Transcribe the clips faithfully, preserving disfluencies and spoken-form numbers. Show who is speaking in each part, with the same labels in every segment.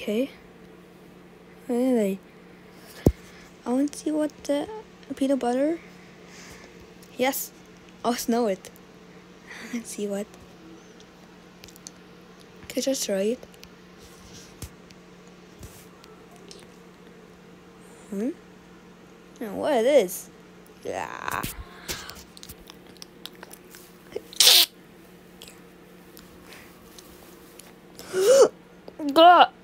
Speaker 1: Okay. Really? I want to see what the peanut butter. Yes. I'll smell it. Let's see what. Can I just try it? Hmm? Oh, what it is? Yeah. God.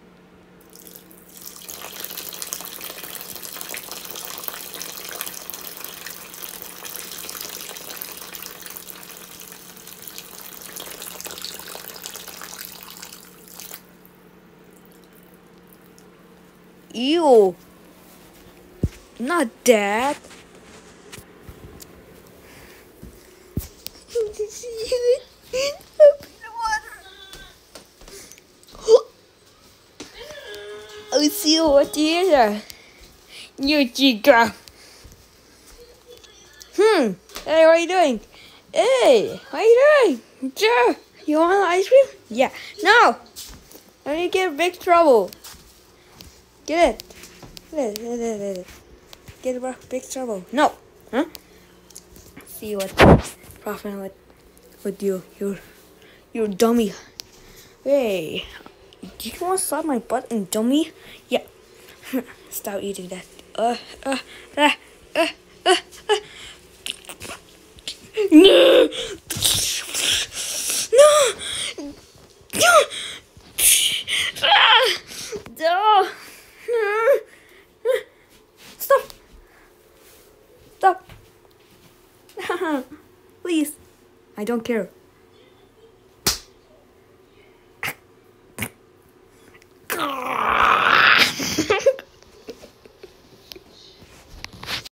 Speaker 1: Ew. Not that. I see what is. You chica. Hmm. Hey, what are you doing? Hey, what are you doing? Joe, you want ice cream? Yeah. No. I need to get in big trouble. Get it. Get it. Get it. Get it. Get in big trouble. No. Huh? See what profit with with you. You're you're dummy. Hey, do you want to slap my butt and dummy? Yeah. Stop eating that. Uh, uh, uh, uh, uh, uh. No! No! No! Ah! No! Stop! Stop! Please. I don't care.